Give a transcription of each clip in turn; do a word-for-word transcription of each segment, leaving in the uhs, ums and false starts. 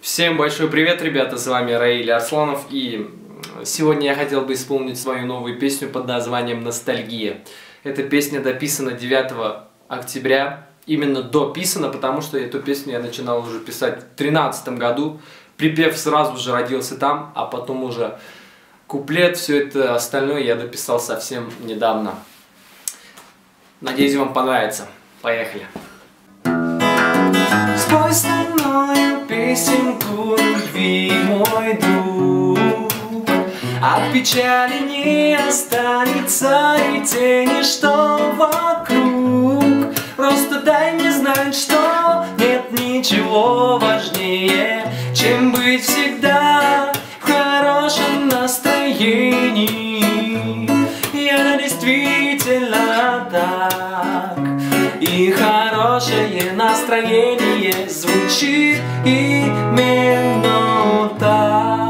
Всем большой привет, ребята, с вами Раиль Арсланов, и сегодня я хотел бы исполнить свою новую песню под названием «Ностальгия». Эта песня дописана девятого октября, именно дописана, потому что эту песню я начинал уже писать в две тысячи тринадцатом году. Припев сразу же родился там, а потом уже куплет, все это остальное я дописал совсем недавно. Надеюсь, вам понравится. Поехали. Спой со мною песенку любви, мой друг. От печали не останется и тени, что вокруг. Просто дай мне знать, что нет ничего важнее, чем быть всегда в хорошем настроении. И это действительно так. И хорошее настроение звучит именно так.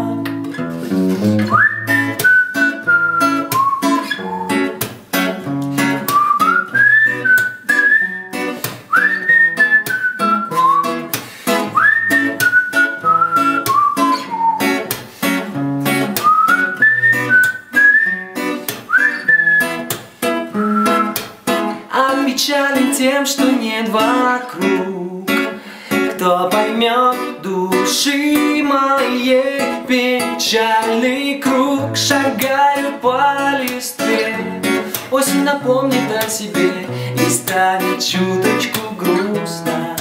Печален тем, что нет вокруг, кто поймет души моей. Печальный круг, шагаю по листве. Осень напомнит о себе и станет чуточку грустно.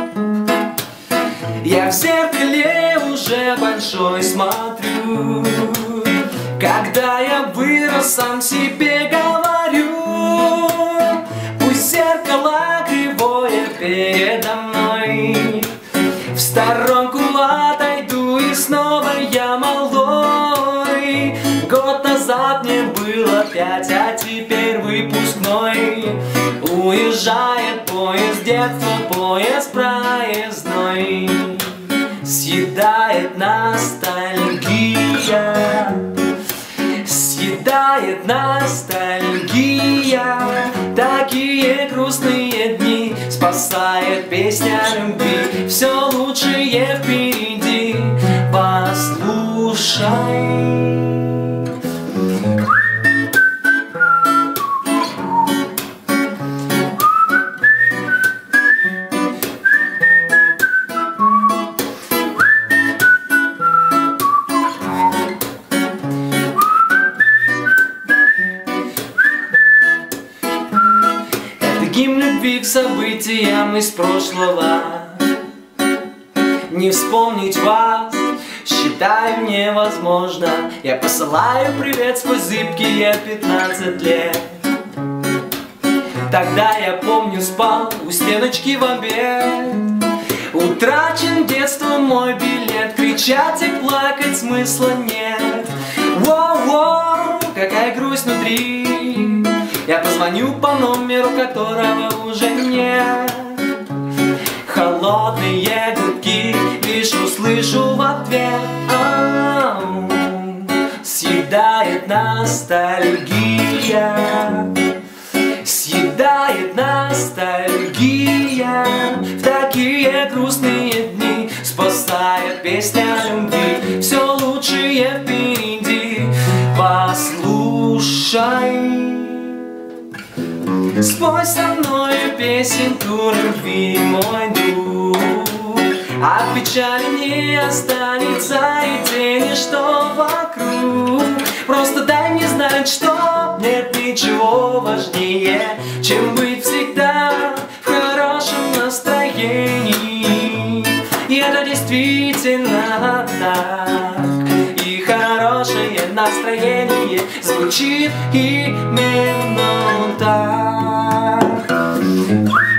Я в зеркале уже большой смотрю, когда я вырос, сам себе говорю: зеркало кривое передо мной, в сторонку отойду, и снова я молодой. Год назад мне было пять, а теперь выпускной. Уезжает поезд детства, поезд проездной. Съедает ностальгия, съедает ностальгия. Такие грустные дни спасает песня любви. Все лучшее впереди, послушай. Гимн любви к событиям из прошлого. Не вспомнить вас считаю невозможно. Я посылаю привет сквозь зыбкие пятнадцать лет. Тогда, я помню, спал у стеночки в обед. Утрачен детство мой билет, кричать и плакать смысла нет. Воу-воу, какая грусть внутри. Я позвоню по номеру, которого уже нет. Холодные гудки лишь услышу в ответ. Ау, съедает ностальгия, съедает ностальгия. В такие грустные дни спасает песня любви. Все лучшее впереди, послушай. Спой со мною песенку любви, мой друг. От печали не останется и тени, что вокруг. Просто дай мне знать, что нет ничего важнее, чем быть всегда в хорошем настроении. И это действительно так. И хорошее настроение звучит именно так.